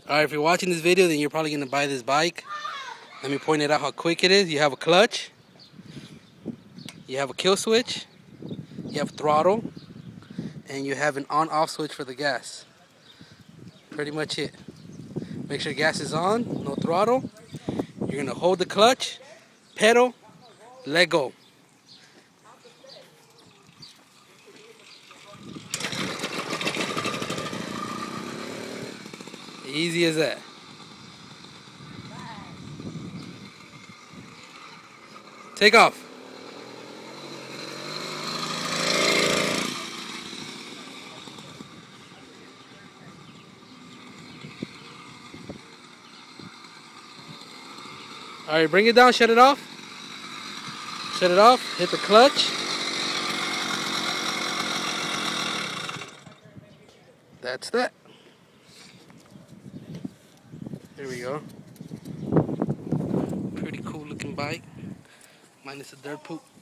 Alright, if you're watching this video, then you're probably going to buy this bike. Let me point it out how quick it is. You have a clutch, you have a kill switch, you have a throttle, and you have an on-off switch for the gas. Pretty much it. Make sure gas is on, no throttle. You're going to hold the clutch, pedal, let go. Easy as that. Take off. Alright, bring it down, shut it off. Shut it off, hit the clutch. That's that. There we go. Pretty cool looking bike. Minus the dirt poop.